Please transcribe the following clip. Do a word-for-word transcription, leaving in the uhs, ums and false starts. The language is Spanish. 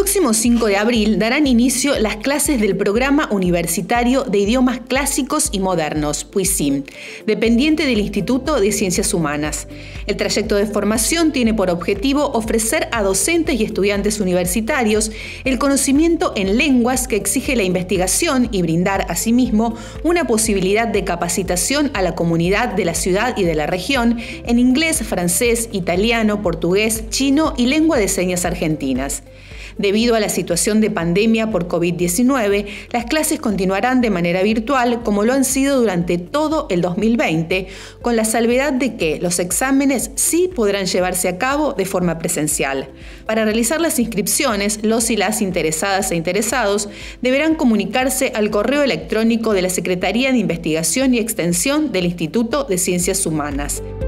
próximo cinco de abril darán inicio las clases del Programa Universitario de Idiomas Clásicos y Modernos, PUICIM, dependiente del Instituto de Ciencias Humanas. El trayecto de formación tiene por objetivo ofrecer a docentes y estudiantes universitarios el conocimiento en lenguas que exige la investigación y brindar, asimismo, una posibilidad de capacitación a la comunidad de la ciudad y de la región en inglés, francés, italiano, portugués, chino y lengua de señas argentinas. Debido a la situación de pandemia por COVID diecinueve, las clases continuarán de manera virtual como lo han sido durante todo el dos mil veinte, con la salvedad de que los exámenes sí podrán llevarse a cabo de forma presencial. Para realizar las inscripciones, los y las interesadas e interesados deberán comunicarse al correo electrónico de la Secretaría de Investigación y Extensión del Instituto de Ciencias Humanas.